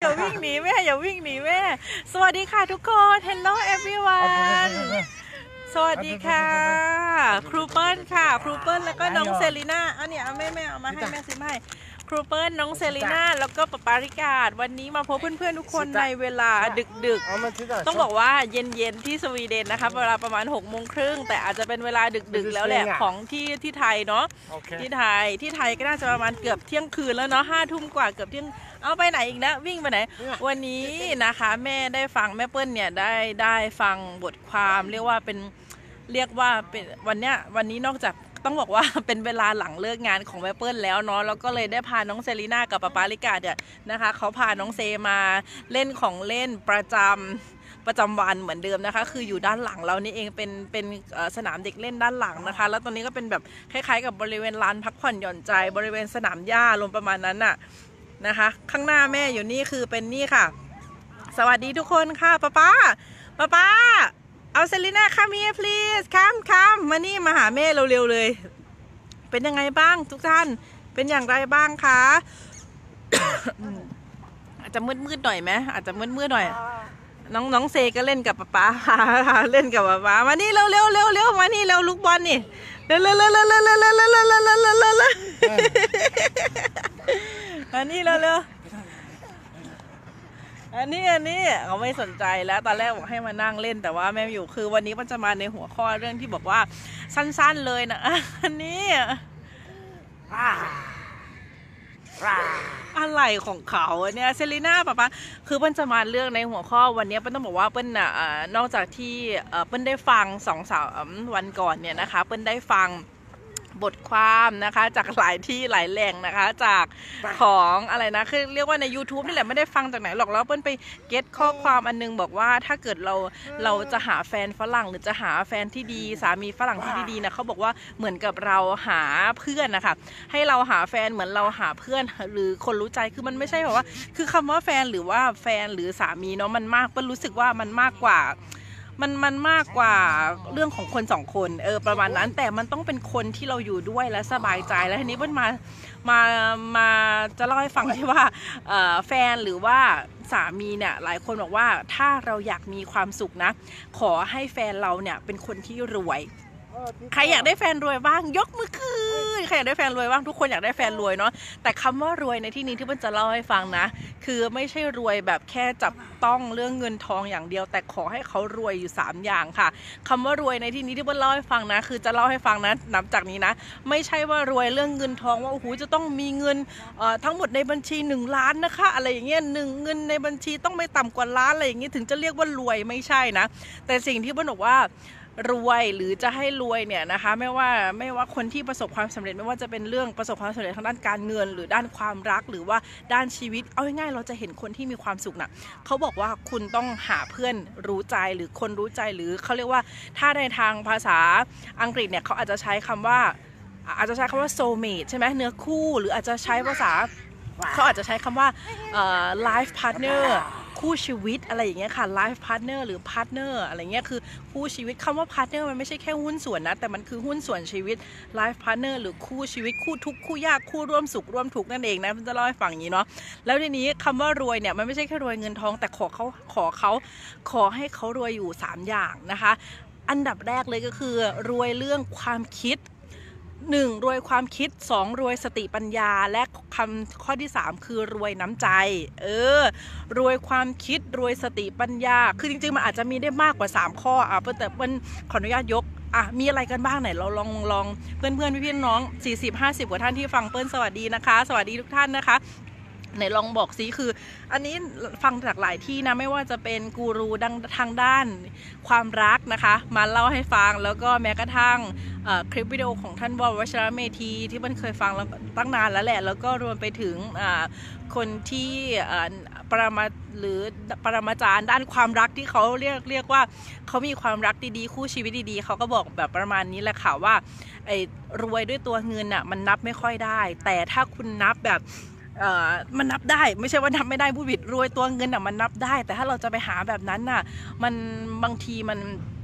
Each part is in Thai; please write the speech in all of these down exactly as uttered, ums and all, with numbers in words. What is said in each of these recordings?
อย่าวิ่งหนีแม่อย่าวิ่งหนีแม่สวัสดีค่ะทุกคน Hello everyone สวัสดีค่ะครูเปิ้ลค่ะครูเปิ้ลแล้วก็น้องเซรีน่าเอาเนี่ยเอาแม่แม่เอามาให้แม่ซื้อมาให้ครูเปิ้ลน้องเซรีน่าแล้วก็ปาปาริกาดวันนี้มาพบเพื่อนๆทุกคนในเวลาดึกๆต้องบอกว่าเย็นๆที่สวีเดนนะคะเวลาประมาณหกโมงครึ่งแต่อาจจะเป็นเวลาดึกๆแล้วแหละของที่ที่ไทยเนาะที่ไทยที่ไทยก็น่าจะประมาณเกือบเที่ยงคืนแล้วเนาะห้าทุ่มกว่าเกือบเที่ยงเอาไปไหนอีกนะวิ่งไปไหนวันนี้นะคะแม่ได้ฟังแม่เปิ้ลเนี่ยได้ได้ฟังบทความเรียกว่าเป็นเรียกว่าเป็นวันเนี้ยวันนี้นอกจากต้องบอกว่าเป็นเวลาหลังเลิกงานของแม่เปิ้ลแล้วเนาะแล้วก็เลยได้พาน้องเซรีน่ากับปาปาริกาเนี่ยนะคะเขาพาน้องเซมาเล่นของเล่นประจำประจำวันเหมือนเดิมนะคะคืออยู่ด้านหลังเรานี่เองเป็นเป็นสนามเด็กเล่นด้านหลังนะคะแล้วตอนนี้ก็เป็นแบบคล้ายๆกับบริเวณลานพักผ่อนหย่อนใจบริเวณสนามหญ้าลงประมาณนั้นน่ะนะคะข้างหน้าแม่อยู่นี่คือเป็นนี่ค่ะสวัสดีทุกคนค่ะป้าป้าป้าป้าเอาเซรีน่าคัมเฮีย please คัมคัมมานี่มาหาแม่เร็วๆเลยเป็นยังไงบ้างทุกท่านเป็นอย่างไรบ้างคะ อาจจะมืดๆหน่อยไหมอาจจะมืดๆหน่อยน้องน้องเซก็เล่นกับป้าป้าเล่นกับป้าป้ามานี่เร็วเร็วเร็วเร็วมานี่เร็วลูกบอลนี่เร็วเร็วเร็วเร็วเร็วเร็วเร็วเร็วเร็วเร็วเร็วเร็วเร็วมานี่เร็วเร็วอันนี้อันนี้เขาไม่สนใจแล้วตอนแรกบอกให้มานั่งเล่นแต่ว่าแม่อยู่คือวันนี้มันจะมาในหัวข้อเรื่องที่บอกว่าสั้นๆเลยนะอันนี้อะไรของเขาเนี่ยเซรีน่าป่ะปะคือเปิ้ลจะมาเรื่องในหัวข้อวันนี้เปิ้ลต้องบอกว่าเปิ้ลน่ะนอกจากที่เปิ้ลได้ฟังสองสามวันก่อนเนี่ยนะคะเปิ้ลได้ฟังบทความนะคะจากหลายที่หลายแหล่งนะคะจากของอะไรนะคือเรียกว่าใน YouTube นี่แหละไม่ได้ฟังจากไหนหรอกแล้วเปิ้ลไปเก็ตข้อความอันนึงบอกว่าถ้าเกิดเราเราจะหาแฟนฝรั่งหรือจะหาแฟนที่ดีสามีฝรั่งที่ดีๆนะเขาบอกว่าเหมือนกับเราหาเพื่อนนะคะให้เราหาแฟนเหมือนเราหาเพื่อนหรือคนรู้ใจคือมันไม่ใช่แบบว่าคือคำว่าแฟนหรือว่าแฟนหรือสามีเนาะมันมากเปิ้ลรู้สึกว่ามันมากกว่ามันมันมากกว่าเรื่องของคนสองคนเออประมาณนั้นแต่มันต้องเป็นคนที่เราอยู่ด้วยและสบายใจแล้วทีนี้เปิ้ลมามามาจะเล่าให้ฟังที่ว่าแฟนหรือว่าสามีเนี่ยหลายคนบอกว่าถ้าเราอยากมีความสุขนะขอให้แฟนเราเนี่ยเป็นคนที่รวยใครอยากได้แฟนรวยบ้างยกมือขึ้นใครอยากได้แฟนรวยบ้างทุกคนอยากได้แฟนรวยเนาะแต่คำว่ารวยในที่นี้ที่เปิ้ลจะเล่าให้ฟังนะคือไม่ใช่รวยแบบแค่จับต้องเรื่องเงินทองอย่างเดียวแต่ขอให้เขารวยอยู่สามอย่างค่ะคำว่ารวยในที่นี้ที่เปิ้ลเล่าให้ฟังนะคือจะเล่าให้ฟังนะนับจากนี้นะไม่ใช่ว่ารวยเรื่องเงินทองว่าโอ้โหจะต้องมีเงินทั้งหมดในบัญชีหนึ่งล้านนะคะอะไรอย่างเงี้ยหนึ่งเงินในบัญชีต้องไม่ต่ำกว่าล้านอะไรอย่างเงี้ยถึงจะเรียกว่ารวยไม่ใช่นะแต่สิ่งที่เปิ้ลบอกว่ารวยหรือจะให้รวยเนี่ยนะคะไม่ว่าไม่ว่าคนที่ประสบความสำเร็จไม่ว่าจะเป็นเรื่องประสบความสำเร็จทางด้านการเงินหรือด้านความรักหรือว่าด้านชีวิตเอาง่ายๆเราจะเห็นคนที่มีความสุขนะเขาบอกว่าคุณต้องหาเพื่อนรู้ใจหรือคนรู้ใจหรือเขาเรียกว่าถ้าในทางภาษาอังกฤษเนี่ยเขาอาจจะใช้คำว่าอาจจะใช้คำว่า soulmate ใช่ไหมเนื้อคู่หรืออาจจะใช้ภาษาเขาอาจจะใช้คำว่า life partnerคู่ชีวิตอะไรอย่างเงี้ยค่ะ life partner หรือ partner อะไรเงี้ยคือคู่ชีวิตคำว่า partner มันไม่ใช่แค่หุ้นส่วนนะแต่มันคือหุ้นส่วนชีวิต life partner หรือคู่ชีวิตคู่ทุกข์คู่ยากคู่ร่วมสุขร่วมทุกข์นั่นเองนะจะเล่าให้ฟังอย่างนี้เนาะแล้วทีนี้คำว่ารวยเนี่ยมันไม่ใช่แค่รวยเงินทองแต่ขอเขาขอเขาขอให้เขารวยอยู่สามอย่างนะคะอันดับแรกเลยก็คือรวยเรื่องความคิดหนึ่งรวยความคิดสองรวยสติปัญญาและคำข้อที่สามคือรวยน้ำใจเออรวยความคิดรวยสติปัญญาคือจริงๆมันอาจจะมีได้มากกว่าสามข้ออ่ะแต่เปิ้ลขออนุญาตยกอ่ะมีอะไรกันบ้างไหนเราลองลองเพื่อนเพื่อนพี่ๆน้องสี่สิบ ห้าสิบกว่าท่านที่ฟังเปิ้ลสวัสดีนะคะสวัสดีทุกท่านนะคะไหนลองบอกซิคืออันนี้ฟังจากหลายที่นะไม่ว่าจะเป็นกูรูดังทางด้านความรักนะคะมาเล่าให้ฟังแล้วก็แม้กระทั่งคลิปวิดีโอของท่านวรวชรเมธีที่มันเคยฟังแล้วตั้งนานแล้วแหละแล้วก็รวมไปถึงคนที่ปรมาหรือปรมาจารย์ด้านความรักที่เขาเรียกเรียกว่าเขามีความรักดีๆคู่ชีวิตดีๆเขาก็บอกแบบประมาณนี้แหละค่ะว่าไอ้รวยด้วยตัวเงินอ่ะมันนับไม่ค่อยได้แต่ถ้าคุณนับแบบเอ่อมันนับได้ไม่ใช่ว่านับไม่ได้ผู้ผิดรวยตัวเงินอ่ะมันนับได้แต่ถ้าเราจะไปหาแบบนั้นน่ะมันบางทีมัน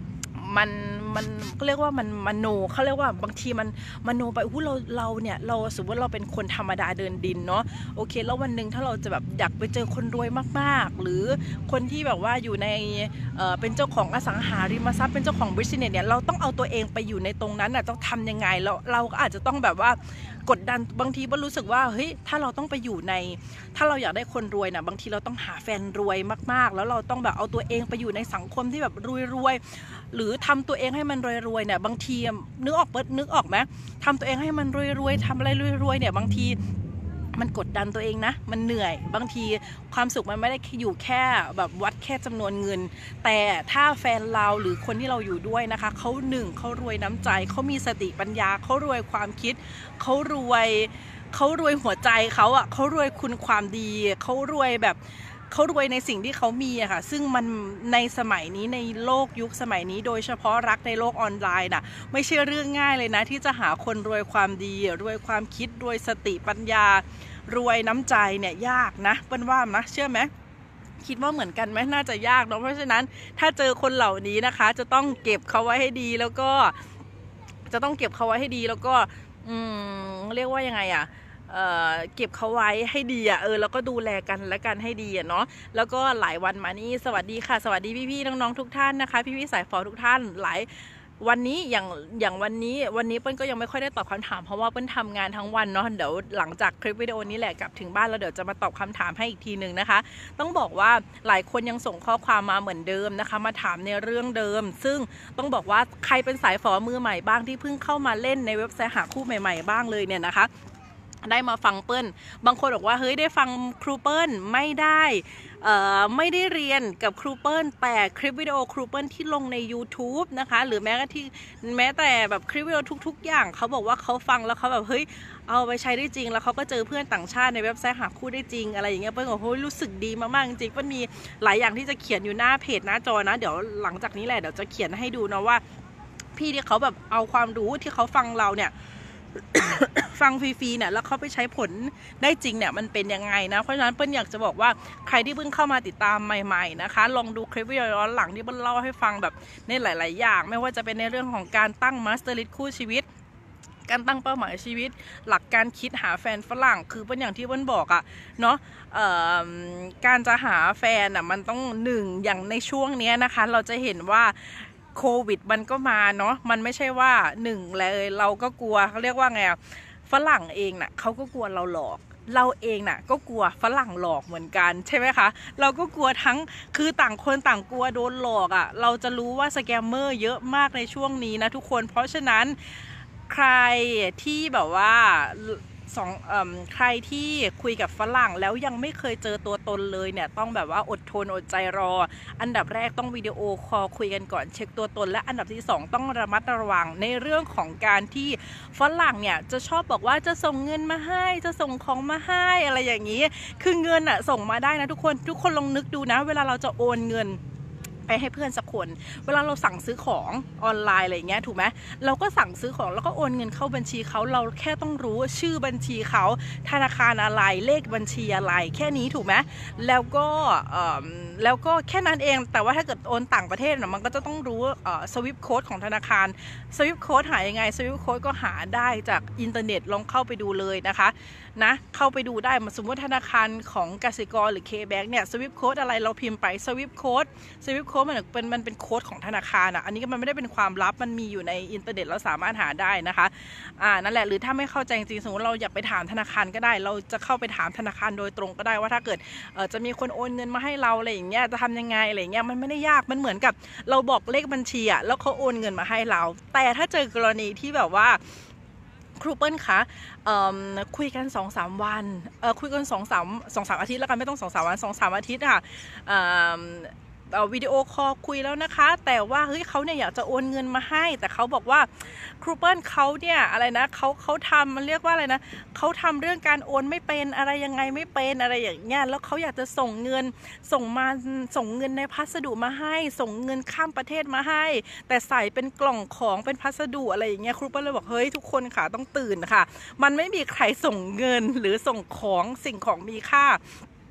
มันมันก็เรียกว่ามันมโนเขาเรียกว่าบางทีมันมโนไปอู้เราเราเนี่ยเราสมมติเราเป็นคนธรรมดาเดินดินเนาะโอเคแล้ววันหนึ่งถ้าเราจะแบบอยากไปเจอคนรวยมากๆหรือคนที่แบบว่าอยู่ในเอ่อเป็นเจ้าของอสังหาริมทรัพย์เป็นเจ้าของบิสเนสเนี่ยเราต้องเอาตัวเองไปอยู่ในตรงนั้นน่ะต้องทำยังไงเราเราก็อาจจะต้องแบบว่ากดดันบางทีก็รู้สึกว่าเฮ้ยถ้าเราต้องไปอยู่ในถ้าเราอยากได้คนรวยนะบางทีเราต้องหาแฟนรวยมากๆแล้วเราต้องแบบเอาตัวเองไปอยู่ในสังคมที่แบบรวยๆหรือทำตัวเองให้มันรวยๆเนี่ยบางทีนึกออกเปิดนึกออกไหมทำตัวเองให้มันรวยๆทำอะไรรวยๆเนี่ยบางทีมันกดดันตัวเองนะมันเหนื่อยบางทีความสุขมันไม่ได้อยู่แค่แบบวัดแค่จำนวนเงินแต่ถ้าแฟนเราหรือคนที่เราอยู่ด้วยนะคะเขาหนึ่งเขารวยน้ำใจเขามีสติปัญญาเขารวยความคิดเขารวยเขารวยหัวใจเขาอ่ะเขารวยคุณความดีเขารวยแบบเขารวยในสิ่งที่เขามีอะค่ะซึ่งมันในสมัยนี้ในโลกยุคสมัยนี้โดยเฉพาะรักในโลกออนไลน์น่ะไม่ใช่เรื่องง่ายเลยนะที่จะหาคนรวยความดีรวยความคิดรวยสติปัญญารวยน้ำใจเนี่ยยากนะเปิ้ลว่านะเชื่อไหมคิดว่าเหมือนกันไหมน่าจะยากเนาะเพราะฉะนั้นถ้าเจอคนเหล่านี้นะคะจะต้องเก็บเขาไว้ให้ดีแล้วก็จะต้องเก็บเขาไว้ให้ดีแล้วก็อืมเรียกว่ายังไงอะเอ่อเก็บเขาไว้ให้ดีอ่ะเออแล้วก็ดูแลกันและกันให้ดีอ่ะเนาะแล้วก็หลายวันมานี้สวัสดีค่ะสวัสดีพี่ๆน้องๆทุกท่านนะคะพี่ๆสายฟอทุกท่านหลายวันนี้อย่างอย่างวันนี้วันนี้เปิ้ลก็ยังไม่ค่อยได้ตอบคำถามเพราะว่าเปิ้ลทำงานทั้งวันเนาะเดี๋ยวหลังจากคลิปวิดีโอนี้แหละกลับถึงบ้านแล้วเดี๋ยวจะมาตอบคำถามให้อีกทีหนึ่งนะคะต้องบอกว่าหลายคนยังส่งข้อความมาเหมือนเดิมนะคะมาถามในเรื่องเดิมซึ่งต้องบอกว่าใครเป็นสายฟอมือใหม่บ้างที่เพิ่งเข้ามาเล่นในเว็บไซต์หาคู่ใหม่ๆบ้างเลยเนี่ยนะคะได้มาฟังเปิ้ลบางคนบอกว่าเฮ้ยได้ฟังครูเปิ้ลไม่ได้เอ่อไม่ได้เรียนกับครูเปิ้ลแต่คลิปวิดีโอครูเปิ้ลที่ลงใน YouTube นะคะหรือแม้กระทั่งแม้แต่แบบคลิปวิดีโอทุกๆอย่างเขาบอกว่าเขาฟังแล้วเขาแบบเฮ้ยเอาไปใช้ได้จริงแล้วเขาก็เจอเพื่อนต่างชาติในเว็บไซต์หาคู่ได้จริงอะไรอย่างเงี้ยเปิ้ลบอกเฮ้ยรู้สึกดีมากๆจริงๆเปิ้ลมีหลายอย่างที่จะเขียนอยู่หน้าเพจหน้าจอนะเดี๋ยวหลังจากนี้แหละเดี๋ยวจะเขียนให้ดูนะว่าพี่ที่เขาแบบเอาความรู้ที่เขาฟังเราเนี่ย ฟังฟรีๆเนี่ยแล้วเขาไปใช้ผลได้จริงเนี่ยมันเป็นยังไงนะเพราะฉะนั้นเปิ้ลอยากจะบอกว่าใครที่เพิ่งเข้ามาติดตามใหม่ๆนะคะลองดูคลิปวิดีโอย้อนหลังที่เปิ้ลเล่าให้ฟังแบบในหลายๆอย่างไม่ว่าจะเป็นในเรื่องของการตั้งมาสเตอร์ลิสต์คู่ชีวิตการตั้งเป้าหมายชีวิตหลักการคิดหาแฟนฝรั่งคือเปิ้ลอย่างที่เปิ้ลบอกอะเนาะการจะหาแฟนอะมันต้องหนึ่งอย่างในช่วงนี้นะคะเราจะเห็นว่าโควิดมันก็มาเนาะมันไม่ใช่ว่าหนึ่งเลยเราก็กลัวเขาเรียกว่าไงฝรั่งเองน่ะเขาก็กลัวเราหลอกเราเองน่ะก็กลัวฝรั่งหลอกเหมือนกันใช่ไหมคะเราก็กลัวทั้งคือต่างคนต่างกลัวโดนหลอกอ่ะเราจะรู้ว่าสแกมเมอร์เยอะมากในช่วงนี้นะทุกคนเพราะฉะนั้นใครที่แบบว่าสองเอ่อใครที่คุยกับฝรั่งแล้วยังไม่เคยเจอตัวตนเลยเนี่ยต้องแบบว่าอดทนอดใจรออันดับแรกต้องวิดีโอคอลคุยกันก่อนเช็คตัวตนและอันดับที่สองต้องระมัดระวังในเรื่องของการที่ฝรั่งเนี่ยจะชอบบอกว่าจะส่งเงินมาให้จะส่งของมาให้อะไรอย่างนี้คือเงินอะส่งมาได้นะทุกคนทุกคนลองนึกดูนะเวลาเราจะโอนเงินไปให้เพื่อนสักคนเวลาเราสั่งซื้อของออนไลน์อะไรเงี้ยถูกไหมเราก็สั่งซื้อของแล้วก็โอนเงินเข้าบัญชีเขาเราแค่ต้องรู้ชื่อบัญชีเขาธนาคารอะไรเลขบัญชีอะไรแค่นี้ถูกไหมแล้วก็แล้วก็แค่นั้นเองแต่ว่าถ้าเกิดโอนต่างประเทศนะมันก็จะต้องรู้สวิฟต์โค้ดของธนาคารสวิฟต์โค้ดหายังไงสวิฟต์โค้ดก็หาได้จากอินเทอร์เน็ตลองเข้าไปดูเลยนะคะนะเข้าไปดูได้สมมติธนาคารของกสิกรหรือ K-Bank เนี่ยสวิฟต์โค้ดอะไรเราพิมพ์ไปสวิฟต์โค้ดสวิฟต์โค้ดมันเป็นมันเป็นโค้ดของธนาคารอ่ะอันนี้ก็มันไม่ได้เป็นความลับมันมีอยู่ในอินเทอร์เน็ตเราสามารถหาได้นะคะอ่านั่นแหละหรือถ้าไม่เข้าใจจริงๆสมมติเราอยากไปถามธนาคารก็ได้เราจะเข้าไปถามธนาคารโดยตรงก็ได้ว่าถ้าเกิดเอ่อจะมีคนโอนเงินมาให้เราอะไรอย่างเงี้ยจะทำยังไงอะไรอย่างเงี้ยมันไม่ได้ยากมันเหมือนกับเราบอกเลขบัญชีอ่ะแล้วเขาโอนเงินมาให้เราแต่ถ้าเจอกรณีที่แบบว่าครูเปิ้ลคะคุยกันสองสามวันคุยกันสองสามสองสามอาทิตย์แล้วกันไม่ต้องสองสามวันสองสามอาทิตย์ค่ะวิดีโอคอลคุยแล้วนะคะแต่ว่าเฮ้ยเขาเนี่ยอยากจะโอนเงินมาให้แต่เขาบอกว่าครูเปิ้ลเขาเนี่ยอะไรนะเขาเขาทำมันเรียกว่าอะไรนะเขาทำเรื่องการโอนไม่เป็นอะไรยังไงไม่เป็นอะไรอย่างเงี้ยแล้วเขาอยากจะส่งเงินส่งมาส่งเงินในพัสดุมาให้ส่งเงินข้ามประเทศมาให้แต่ใส่เป็นกล่องของเป็นพัสดุอะไรอย่างเงี้ยครูเปิ้ลเลยบอกเฮ้ยทุกคนค่ะต้องตื่นค่ะมันไม่มีใครส่งเงินหรือส่งของสิ่งของมีค่า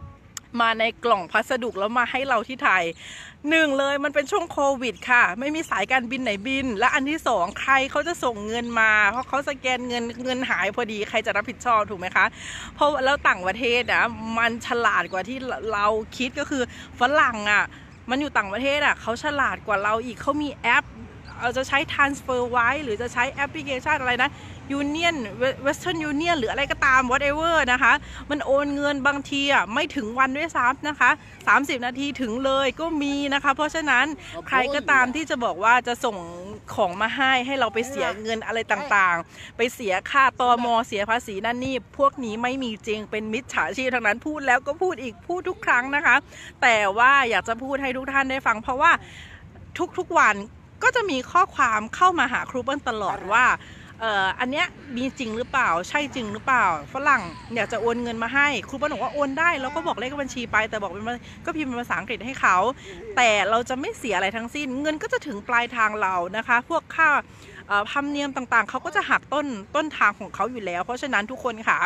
มาในกล่องพัสดุแล้วมาให้เราที่ไทยหนึ่งเลยมันเป็นช่วงโควิดค่ะไม่มีสายการบินไหนบินและอันที่สองใครเขาจะส่งเงินมาเพราะเขาสแกนเงินเงินหายพอดีใครจะรับผิดชอบถูกไหมคะเพราะแล้วต่างประเทศนะมันฉลาดกว่าที่เราคิดก็คือฝรั่งอ่ะมันอยู่ต่างประเทศอ่ะเขาฉลาดกว่าเราอีกเขามีแอปเราจะใช้ transfer ไว้หรือจะใช้แอปพลิเคชันอะไรนะ Union Western Union หรืออะไรก็ตาม whatever นะคะมันโอนเงินบางทีอ่ะไม่ถึงวันด้วยซ้ำนะคะสามสิบนาทีถึงเลยก็มีนะคะเพราะฉะนั้นใครก็ตามที่จะบอกว่าจะส่งของมาให้ให้เราไปเสียเงินอะไรต่างๆไปเสียค่าตม.เสียภาษีนั่นนี่พวกนี้ไม่มีจริงเป็นมิจฉาชีพทั้งนั้นพูดแล้วก็พูดอีกพูดทุกครั้งนะคะแต่ว่าอยากจะพูดให้ทุกท่านได้ฟังเพราะว่าทุกๆวันก็จะมีข้อความเข้ามาหาครูเปิ้ลตลอดว่าเอ่ออันเนี้ยมีจริงหรือเปล่าใช่จริงหรือเปล่าฝรั่งอยากจะโอนเงินมาให้ครูเปิ้ลบอกว่าโอนได้แล้วก็บอกเลขบัญชีไปแต่บอกเป็นก็พิมพ์เป็นภาษาอังกฤษให้เขาแต่เราจะไม่เสียอะไรทั้งสิ้นเงินก็จะถึงปลายทางเรานะคะพวกค่าธรรมเนียมต่างๆเขาก็จะหักต้นต้นทางของเขาอยู่แล้วเพราะฉะนั้นทุกคนค่ะ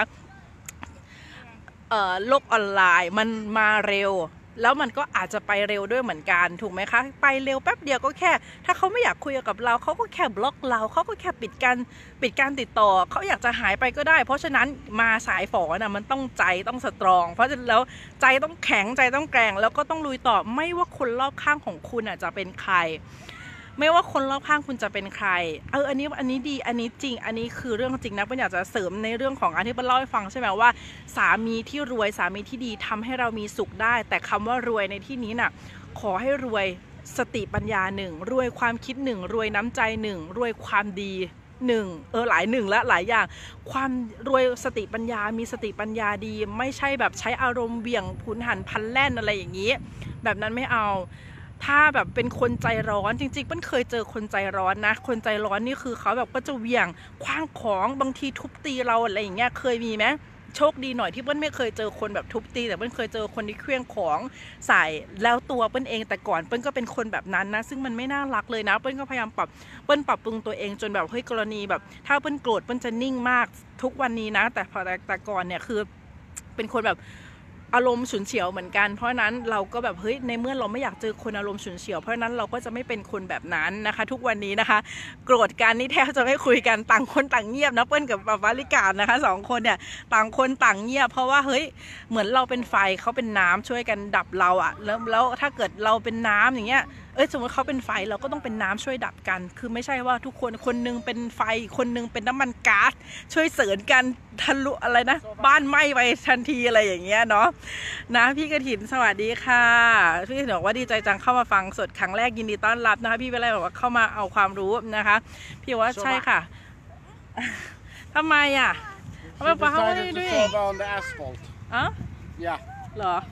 โลกออนไลน์มันมาเร็วแล้วมันก็อาจจะไปเร็วด้วยเหมือนกันถูกไหมคะไปเร็วแป๊บเดียวก็แค่ถ้าเขาไม่อยากคุยกับเราเขาก็แค่บล็อกเราเขาก็แค่ปิดการปิดการติดต่อเขาอยากจะหายไปก็ได้เพราะฉะนั้นมาสายฝอนะมันต้องใจต้องสตรองเพราะฉะนั้นแล้วใจต้องแข็งใจต้องแกร่งแล้วก็ต้องลุยต่อไม่ว่าคนรอบข้างของคุณอ่ะจะเป็นใครไม่ว่าคนรอบข้างคุณจะเป็นใครเอออันนี้อันนี้ดีอันนี้จริงอันนี้คือเรื่องจริงนะเปิ้ลอยากจะเสริมในเรื่องของอันที่เปิ้ลเล่าให้ฟังใช่ไหมว่าสามีที่รวยสามีที่ดีทำให้เรามีสุขได้แต่คำว่ารวยในที่นี้น่ะขอให้รวยสติปัญญาหนึ่งรวยความคิดหนึ่งรวยน้ำใจหนึ่งรวยความดีหนึ่งเออหลายหนึ่งและหลายอย่างความรวยสติปัญญามีสติปัญญาดีไม่ใช่แบบใช้อารมณ์เบี่ยงผุนหันพันแล่นอะไรอย่างนี้แบบนั้นไม่เอาถ้าแบบเป็นคนใจร้อนจริงๆเปิ้ลเคยเจอคนใจร้อนนะคนใจร้อนนี่คือเขาแบบก็จะเหวี่ยงคว้างของบางทีทุบตีเราอะไรอย่างเงี้ยเคยมีไหมโชคดีหน่อยที่เปิ้ลไม่เคยเจอคนแบบทุบตีแต่เปิ้ลเคยเจอคนที่เคลื่องของใส่แล้วตัวเปิ้ลเองแต่ก่อนเปิ้ลก็เป็นคนแบบนั้นนะซึ่งมันไม่น่ารักเลยนะเปิ้ลก็พยายามปรับเปิ้ลปรับปรุงตัวเองจนแบบเฮ้ยกรณีแบบถ้าเปิ้ลโกรธเปิ้ลจะนิ่งมากทุกวันนี้นะแต่พอแต่ก่อนเนี่ยคือเป็นคนแบบอารมณ์ฉุนเฉียวเหมือนกันเพราะนั้นเราก็แบบเฮ้ยในเมื่อเราไม่อยากเจอคนอารมณ์ฉุนเฉียวเพราะนั้นเราก็จะไม่เป็นคนแบบนั้นนะคะทุกวันนี้นะคะโกรธกันนี่แทบจะไม่คุยกันต่างคนต่างเงียบนะเปิ้ลกับปาวาลิกานะคะสองคนเนี่ยต่างคนต่างเงียบเพราะว่าเฮ้ยเหมือนเราเป็นไฟเขาเป็นน้ำช่วยกันดับเราอะแล้วแล้วถ้าเกิดเราเป็นน้ำอย่างเงี้ยเอ้ยสมมติเขาเป็นไฟเราก็ต้องเป็นน้ำช่วยดับกันคือไม่ใช่ว่าทุกคนคนนึงเป็นไฟคนนึงเป็นน้ำมันก๊าซช่วยเสริญกันทะลุอะไรนะบ้านไหม้ไปทันทีอะไรอย่างเงี้ยเนาะนะพี่กฐินสวัสดีค่ะพี่กฐินบอกว่าดีใจจังเข้ามาฟังสดครั้งแรกยินดีต้อนรับนะคะพี่เวลาบอกว่าเข้ามาเอาความรู้นะคะพี่ว่าใช่ค่ะทำไมอ่ะทำไมป้าเขาไม่ได้ด้วยอ๋อเหรอ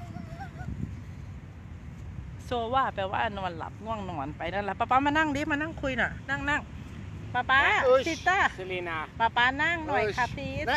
โซว่าแปลว่านอนหลับง่วงนอนไปนั่นแหละป้าป้ามานั่งดิมานั่งคุยหน่อยนั่งนั่งป้าป้าซิต้าป้าป้านั่งหน่อยค่ะพีท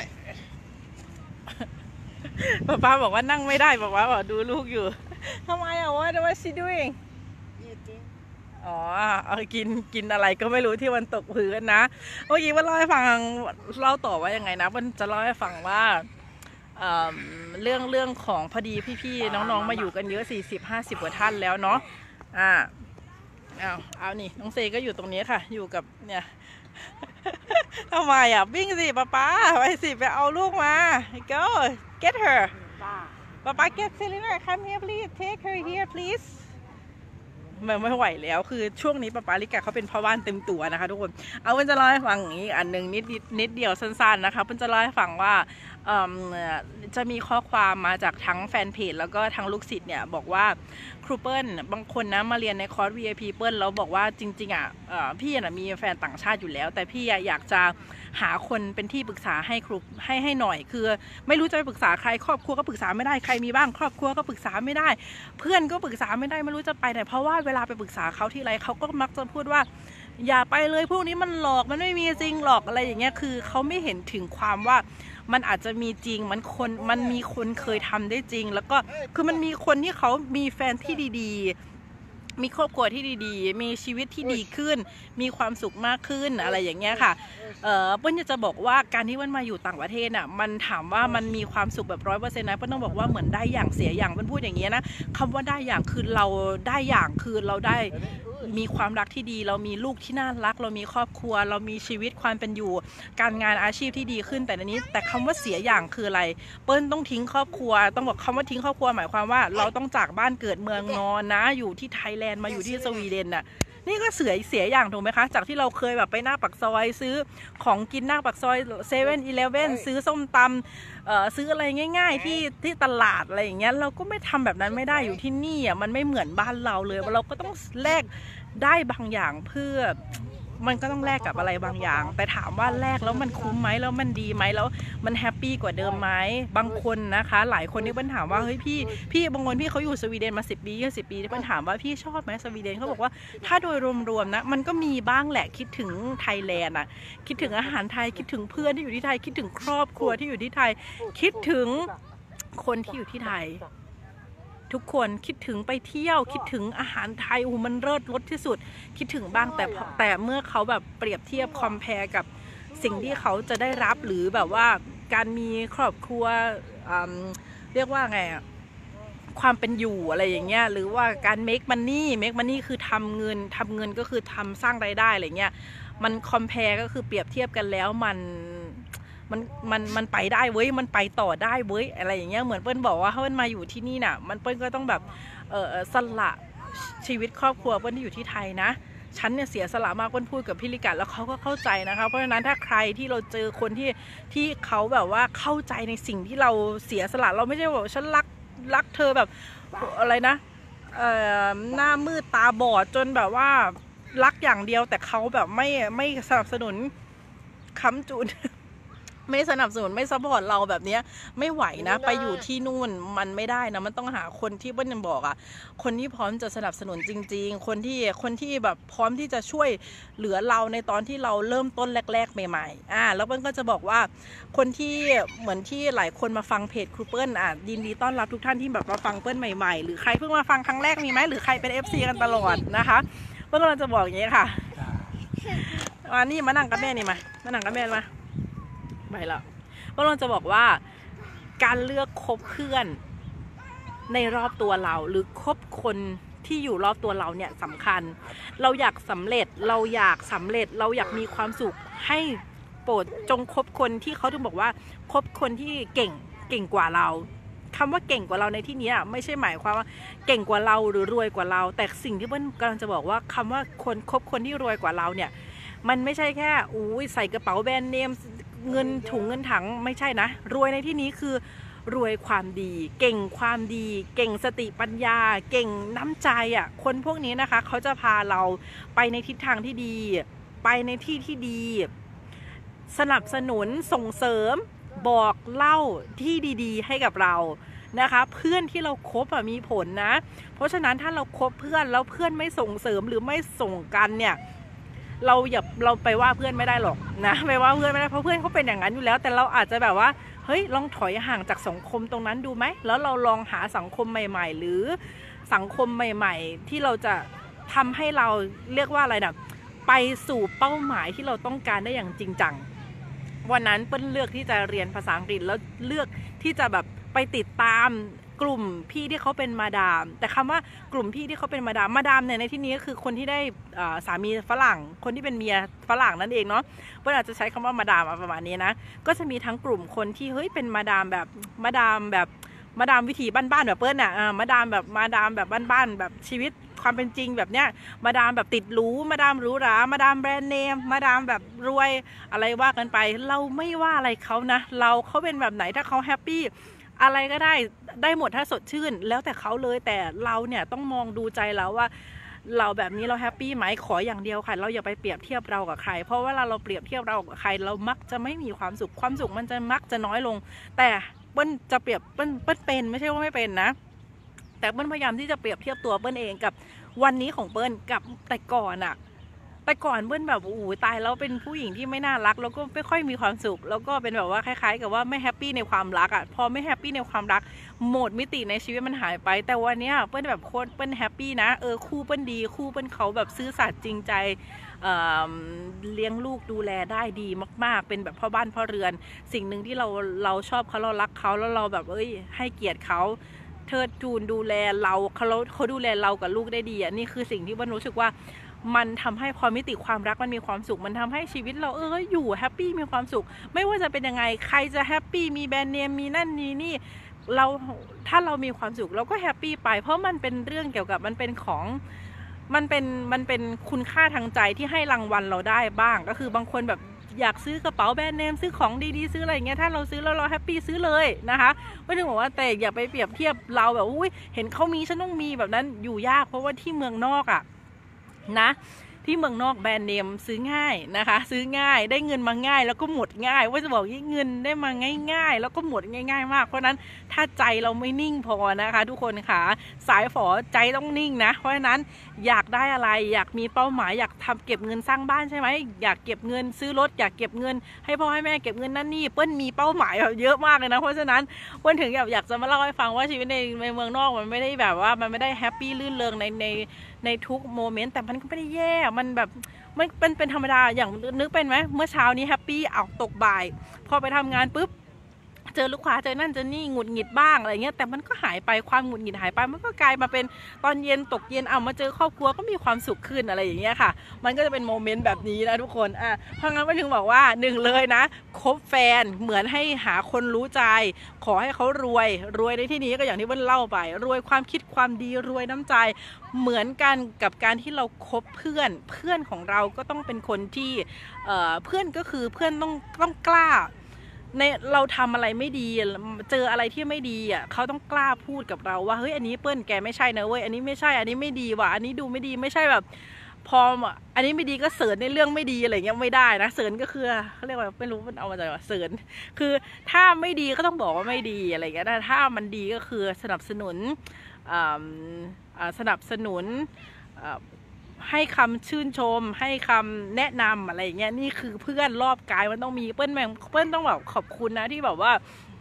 ป้าป้าบอกว่านั่งไม่ได้ป้าป้าบอกดูลูกอยู่ทำไมอ่ะว่าว่า she doing อ๋อเอากินกินอะไรก็ไม่รู้ที่มันตกพื้นนะเมื่อกี้ว่าเล่าให้ฟังเล่าต่อว่ายังไงนะมันจะเล่าให้ฟังว่าเรื่องเรื่องของพอดีพี่ๆน้องๆมาอยู่กันเยอะสี่สิบห้าสิบกว่าท่านแล้วเนาะอ่าเอาเอานี่น้องเซก็อยู่ตรงนี้ค่ะอยู่กับเนี่ยทำไมอ่ะวิ่งสิป้าป้าไปสิไปเอาลูกมา go get her ป้าป้า get Selena come here please take her here please มันไม่ไหวแล้วคือช่วงนี้ป้าป้าลิกาเขาเป็นพ่อบ้านเต็มตัวนะคะทุกคนเอาเปิ้ลจะเล่าให้ฟังอย่างนี้อันหนึ่งนิดนิดเดียวสั้นๆนะคะเปิ้ลจะเล่าให้ฟังว่าจะมีข้อความมาจากทั้งแฟนเพจแล้วก็ทั้งลูกศิษย์เนี่ยบอกว่าครูเปิ้ลบางคนนะมาเรียนในคอร์ส วี ไอ พี เปิ้ลแล้วบอกว่าจริงๆอ่ะพี่น่ะมีแฟนต่างชาติอยู่แล้วแต่พี่อยากจะหาคนเป็นที่ปรึกษาให้ครูให้ให้หน่อยคือไม่รู้จะไปปรึกษาใครครอบครัวก็ปรึกษาไม่ได้ใครมีบ้างครอบครัวก็ปรึกษาไม่ได้เพื่อนก็ปรึกษาไม่ได้ไม่รู้จะไปไหนเพราะว่าเวลาไปปรึกษาเขาที่ไรเขาก็มักจะพูดว่าอย่าไปเลยพวกนี้มันหลอกมันไม่มีจริงหรอกอะไรอย่างเงี้ยคือเขาไม่เห็นถึงความว่ามันอาจจะมีจริงมันคนมันมีคนเคยทำได้จริงแล้วก็คือมันมีคนที่เขามีแฟนที่ดีมีครอบครัวที่ดีๆมีชีวิตที่ดีขึ้นมีความสุขมากขึ้นอะไรอย่างเงี้ยค่ะเอ่อเปิ้ลจะบอกว่าการที่เปิ้ลมาอยู่ต่างประเทศน่ะมันถามว่ามันมีความสุขแบบร้อยเปอร์เซ็นต์นะเปิ้ลต้องบอกว่าเหมือนได้อย่างเสียอย่างเปิ้ลพูดอย่างเงี้ยนะคำว่าได้อย่างคือเราได้อย่างคือเราได้มีความรักที่ดีเรามีลูกที่น่ารักเรามีครอบครัวเรามีชีวิตความเป็นอยู่การงานอาชีพที่ดีขึ้นแต่ในนี้แต่คำว่าเสียอย่างคืออะไรเปิ้ลต้องทิ้งครอบครัวต้องบอกคำว่าทิ้งครอบครัวหมายความว่าเราต้องจากบ้านเกิดเมืองนอนนะอยู่ที่ไทยแลนด์มาอยู่ที่สวีเดนน่ะนี่ก็เสียเสียอย่างถูกไหมคะจากที่เราเคยแบบไปหน้าปากซอยซื้อของกินหน้าปากซอยเซเว่นอีเลฟเว่นซื้อส้มตำเอ่อซื้ออะไรง่ายๆที่ที่ตลาดอะไรอย่างเงี้ยเราก็ไม่ทำแบบนั้นไม่ได้อยู่ที่นี่อ่ะมันไม่เหมือนบ้านเราเลยเราก็ต้องแลกได้บางอย่างเพื่อมันก็ต้องแลกกับอะไรบางอย่างแต่ถามว่าแลกแล้วมันคุ้มไหมแล้วมันดีไหมแล้วมันแฮปปี้กว่าเดิมไหมบางคนนะคะหลายคนที่เปิ้ลถามว่าเฮ้ยพี่พี่บางคนพี่เขาอยู่สวีเดนมาสิบปียี่สิบปีที่เปิ้ลถามว่าพี่ชอบไหมสวีเดนเขาบอกว่าถ้าโดยรวมๆนะมันก็มีบ้างแหละคิดถึงไทยแลนด์อ่ะคิดถึงอาหารไทยคิดถึงเพื่อนที่อยู่ที่ไทยคิดถึงครอบครัวที่อยู่ที่ไทยคิดถึงคนที่อยู่ที่ไทยทุกคนคิดถึงไปเที่ยวคิดถึงอาหารไทยโอ้มันเลิศรสที่สุดคิดถึงบ้างแต่แต่เมื่อเขาแบบเปรียบเทียบคอมเพลกับสิ่งที่เขาจะได้รับหรือแบบว่าการมีครอบครัวเรียกว่าไงอะความเป็นอยู่อะไรอย่างเงี้ยหรือว่าการ make money make money คือทำเงินทำเงินก็คือทำสร้างรายได้อะไรเงี้ยมันคอมเพลก็คือเปรียบเทียบกันแล้วมันมันมันมันไปได้เว้ยมันไปต่อได้เว้ยอะไรอย่างเงี้ยเหมือนเปิ้ลบอกว่าถ้าเปิ้ลมาอยู่ที่นี่น่ะมันเปิ้ลก็ต้องแบบเออสละชีวิตครอบครัวเปิ้ลที่อยู่ที่ไทยนะฉันเนี่ยเสียสละมากเปิ้ลพูดกับพี่ลิกาแล้วเขาก็เข้าใจนะคะเพราะฉะนั้นถ้าใครที่เราเจอคนที่ที่เขาแบบว่าเข้าใจในสิ่งที่เราเสียสละเราไม่ใช่ว่าฉันรักรักเธอแบบอะไรนะเอ่อหน้ามืดตาบอดจนแบบว่ารักอย่างเดียวแต่เขาแบบไม่ไม่สนับสนุนค้ำจุนไม่สนับสนุนไม่ซัพพอร์ตเราแบบนี้ไม่ไหวนะไปอยู่ที่นู่นมันไม่ได้นะมันต้องหาคนที่เปิ้ลยังบอกอ่ะคนที่พร้อมจะสนับสนุนจริงๆคนที่คนที่แบบพร้อมที่จะช่วยเหลือเราในตอนที่เราเริ่มต้นแรกๆใหม่ๆอ่าแล้วเปิ้ลก็จะบอกว่าคนที่เหมือนที่หลายคนมาฟังเพจครูเปิ้ลอ่ะยินดีต้อนรับทุกท่านที่แบบมาฟังเปิ้ลใหม่ๆหรือใครเพิ่งมาฟังครั้งแรกมีไหมหรือใครเป็น เอฟ ซี กันตลอดนะคะเปิ้ลกำลังจะบอกอย่างนี้ค่ะมานี่มานั่งกับแม่นี่มามานั่งกับแม่มาไปแล้วก็เราจะบอกว่าการเลือกคบเพื่อนในรอบตัวเราหรือคบคนที่อยู่รอบตัวเราเนี่ยสำคัญเราอยากสำเร็จเราอยากสำเร็จเราอยากมีความสุขให้โปรดจงคบคนที่เขาถึงบอกว่าคบคนที่เก่งเก่งกว่าเราคำว่าเก่งกว่าเราในที่นี้ไม่ใช่หมายความว่าเก่งกว่าเราหรือรวยกว่าเราแต่สิ่งที่เปิ้ลกำลังจะบอกว่าคำว่าคนคบคนที่รวยกว่าเราเนี่ยมันไม่ใช่แค่อุ้ยใส่กระเป๋าแบรนด์เนมเงินถุงเงินถังไม่ใช่นะรวยในที่นี้คือรวยความดีเก่งความดีเก่งสติปัญญาเก่งน้ำใจอ่ะคนพวกนี้นะคะเขาจะพาเราไปในทิศทางที่ดีไปในที่ที่ดีสนับสนุนส่งเสริมบอกเล่าที่ดีๆให้กับเรานะคะเพื่อนที่เราคบมีผลนะเพราะฉะนั้นถ้าเราคบเพื่อนแล้วเพื่อนไม่ส่งเสริมหรือไม่ส่งกันเนี่ยเราอย่าเราไปว่าเพื่อนไม่ได้หรอกนะไปว่าเพื่อนไม่ได้เพราะเพื่อนเขาเป็นอย่างนั้นอยู่แล้วแต่เราอาจจะแบบว่าเฮ้ยลองถอยห่างจากสังคมตรงนั้นดูไหมแล้วเราลองหาสังคมใหม่ๆหรือสังคมใหม่ๆที่เราจะทำให้เราเรียกว่าอะไรนะไปสู่เป้าหมายที่เราต้องการได้อย่างจริงจังวันนั้นเปิ้ลเลือกที่จะเรียนภาษาอังกฤษแล้วเลือกที่จะแบบไปติดตามกลุ่มพี่ที่เขาเป็นมาดามแต่คำว่ากลุ่มพี่ที่เขาเป็นมาดามมาดามเนี่ยในที่นี้ก็คือคนที่ได้สามีฝรั่งคนที่เป็นเมียฝรั่งนั่นเองเนาะเปิ้ลอาจจะใช้คำว่ามาดามประมาณนี้นะก็จะมีทั้งกลุ่มคนที่เฮ้ยเป็นมาดามแบบมาดามแบบมาดามวิถีบ้านๆแบบเปิ้ลน่ะมาดามแบบมาดามแบบบ้านๆแบบชีวิตความเป็นจริงแบบเนี้ยมาดามแบบติดหรูมาดามหรูหรามาดามแบรนด์เนมมาดามแบบรวยอะไรว่ากันไปเราไม่ว่าอะไรเขานะเราเขาเป็นแบบไหนถ้าเขาแฮปปี้อะไรก็ได้ได้หมดถ้าสดชื่นแล้วแต่เขาเลยแต่เราเนี่ยต้องมองดูใจแล้วว่าเราแบบนี้เราแฮปปี้ไหมขออย่างเดียวค่ะเราอย่าไปเปรียบเทียบเรากับใครเพราะว่าเราเราเปรียบเทียบเรากับใครเรามักจะไม่มีความสุขความสุขมันจะมักจะน้อยลงแต่เปิ้ลจะเปรียบเปิ้ลเปิ้ลเป็นไม่ใช่ว่าไม่เป็นนะแต่เปิ้ลพยายามที่จะเปรียบเทียบตัวเปิ้ลเองกับวันนี้ของเปิ้ลกับแต่ก่อนอะแต่ก่อนเปิ้ลแบบโอ้โหตายแล้วเป็นผู้หญิงที่ไม่น่ารักแล้วก็ไม่ค่อยมีความสุขแล้วก็เป็นแบบว่าคล้ายๆกับว่าไม่แฮปปี้ในความรักอ่ะพอไม่แฮปปี้ในความรักโหมดมิติในชีวิตมันหายไปแต่วันนี้เปิ้ลแบบโคตรเปิ้ลแฮปปี้นะเออคู่เปิ้ลดีคู่เปิ้ลเขาแบบซื่อสัตย์จริงใจเอ่อเลี้ยงลูกดูแลได้ดีมากๆเป็นแบบพ่อบ้านพ่อเรือนสิ่งหนึ่งที่เราเราชอบเขาเรารักเขาแล้วเราแบบเอ้ยให้เกียรติเขาเทิดทูนดูแลเราเขาเขาดูแลเรากับลูกได้ดีอ่ะนี่คือสิ่งที่เปิ้ลรู้สึกว่ามันทำให้พอมิติความรักมันมีความสุขมันทำให้ชีวิตเราเอออยู่แฮปปี้มีความสุขไม่ว่าจะเป็นยังไงใครจะแฮปปี้มีแบรนด์เนมมีนั่นนี่นี่เราถ้าเรามีความสุขเราก็แฮปปี้ไปเพราะมันเป็นเรื่องเกี่ยวกับมันเป็นของมันเป็นมันเป็นคุณค่าทางใจที่ให้รางวัลเราได้บ้างก็คือบางคนแบบอยากซื้อกระเป๋าแบรนด์เนมซื้อของดีๆซื้ออะไรอย่างเงี้ยถ้าเราซื้อแล้วเราแฮปปี้ซื้อเลยนะคะไม่ถึงบอกว่าแต่อย่าไปเปรียบเทียบเราแบบอุ้ยเห็นเขามีฉันต้องมีแบบนั้นอยู่ยากเพราะว่าที่เมืองนอกอ่ะนะที่เมืองนอกแบรนด์เนมซื้อง่ายนะคะซื้อง่ายได้เงินมาง่ายแล้วก็หมดง่ายว่าจะบอกเงินได้มาง่ายๆแล้วก็หมดง่ายๆมากเพราะนั้นถ้าใจเราไม่นิ่งพอนะคะทุกคนค่ะสายฝอใจต้องนิ่งนะเพราะฉะนั้นอยากได้อะไรอยากมีเป้าหมายอยากทำเก็บเงินสร้างบ้านใช่ไหมอยากเก็บเงินซื้อรถอยากเก็บเงินให้พ่อให้แม่เก็บเงินนั่นนี่เปิ้ลมีเป้าหมายแบบเยอะมากเลยนะเพราะฉะนั้นเปิ้ลถึงอยากอยากจะมาเล่าให้ฟังว่าชีวิตในในเมืองนอกมันไม่ได้แบบว่ามันไม่ได้แฮปปี้ลื่นเริงในในในทุกโมเมนต์แต่มันก็ไม่ได้แย่มันแบบมันเป็นเป็นธรรมดาอย่างนึกเป็นไหมเมื่อเช้านี้แฮปปี้เอาตกบ่ายพอไปทำงานปุ๊บเจอลูกค้าเจอนั่นเจอนี่หงุดหงิดบ้างอะไรเงี้ยแต่มันก็หายไปความหงุดหงิดหายไปมันก็กลายมาเป็นตอนเย็นตกเย็นเอามาเจอครอบครัวก็มีความสุขขึ้นอะไรอย่างเงี้ยค่ะมันก็จะเป็นโมเมนต์แบบนี้นะทุกคนอ่ะเพราะงั้นไปถึงบอกว่าหนึ่งเลยนะคบแฟนเหมือนให้หาคนรู้ใจขอให้เขารวยรวยในที่นี้ก็อย่างที่เบิ้ลเล่าไปรวยความคิดความดีรวยน้ำใจเหมือนกันกับการที่เราคบเพื่อนเพื่อนของเราก็ต้องเป็นคนที่เอ่อเพื่อนก็คือเพื่อนต้องต้องกล้าในเราทำอะไรไม่ดีเจออะไรที่ไม่ดีอ่ะเขาต้องกล้าพูดกับเราว่าเฮ้ยอันนี้เปิ้ลแกไม่ใช่นะเว้ยอันนี้ไม่ใช่อันนี้ไม่ดีว่ะอันนี้ดูไม่ดีไม่ใช่แบบพออันนี้ไม่ดีก็เสริญในเรื่องไม่ดีอะไรเงี้ยไม่ได้นะเสริญก็คือเขาเรียกว่าไม่รู้มันเอามาจากว่าเสริญคือถ้าไม่ดีก็ต้องบอกว่าไม่ดีอะไรเงี้ยแต่ถ้ามันดีก็คือสนับสนุนสนับสนุนให้คำชื่นชมให้คำแนะนำอะไรเงี้ยนี่คือเพื่อนรอบกายมันต้องมีเปิ้ลแม่เปิ้ลต้องแบบขอบคุณนะที่แบบว่า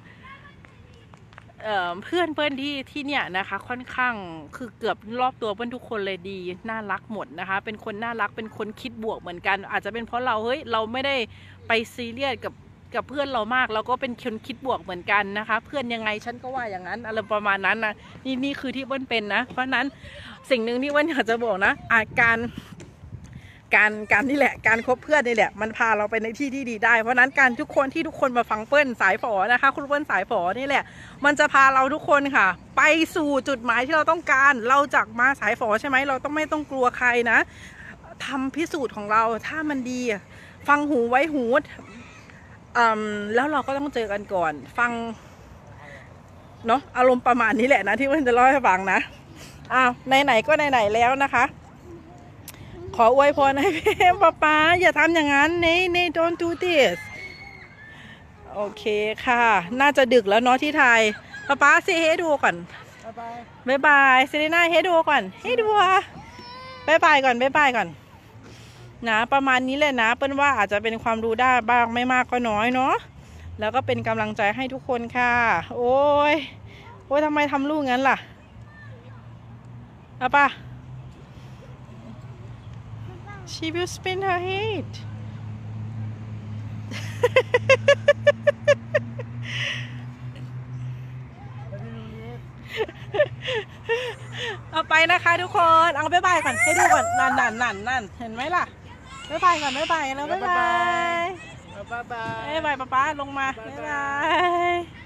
เอ่อเพื่อนเปิ้ลที่ที่เนี่ยนะคะค่อนข้างคือเกือบรอบตัวเปิ้ลทุกคนเลยดีน่ารักหมดนะคะเป็นคนน่ารักเป็นคนคิดบวกเหมือนกันอาจจะเป็นเพราะเราเฮ้ยเราไม่ได้ไปซีเรียสกับกับเพื่อนเรามากเราก็เป็นคนคิดบวกเหมือนกันนะคะเพื่อนยังไงฉันก็ว่าอย่างนั้นอะไรประมาณนั้นนะนี่นี่คือที่เปิ้ลเป็นนะเพราะนั้นสิ่งหนึ่งที่เปิ้ลอยากจะบอกนะอาการการการนี่แหละการคบเพื่อนนี่แหละมันพาเราไปในที่ที่ดีได้เพราะนั้นการทุกคนที่ทุกคนมาฟังเปิ้ลสายฝอนะคะคุณเปิ้ลสายฝอนี่แหละมันจะพาเราทุกคนค่ะไปสู่จุดหมายที่เราต้องการเราจากมาสายฝอใช่ไหมเราต้องไม่ต้องกลัวใครนะทำพิสูจน์ของเราถ้ามันดีฟังหูไว้หูอืมแล้วเราก็ต้องเจอกันก่อนฟังเนาะอารมณ์ประมาณนี้แหละนะที่เปิ้ลจะเล่าให้ฟังนะอ้าวไหนๆก็ไหนๆแล้วนะคะขออวยพรให้พี่ป๊าป๊าอย่าทำอย่างนั้นเน่เน่ don't do this โอเคค่ะน่าจะดึกแล้วเนาะที่ไทยป๊าป๊าเซเฮดูก่อนบ๊ายบายเซรีน่าเฮดูก่อนเฮดูอ่ะบ๊ายบายก่อนบ๊ายบายก่อนนะประมาณนี้เลยนะเปิ้ลว่าอาจจะเป็นความรู้ได้บ้างไม่มากก็น้อยเนาะแล้วก็เป็นกำลังใจให้ทุกคนค่ะโอ้ยโอ้ยทำไมทำลูกงั้นล่ะอะป่ะShe will spin her head เอาไปนะคะทุกคนเอาบ๊ายบายก่อนให้ดูก่อนนั่นนั่นนั่นนั่นเห็นไหมล่ะบ๊ายบายก่อนบ๊ายบายแล้วบ๊ายบายบ๊ายบายบ๊ายบายป๊าป๊าลงมาบ๊ายบาย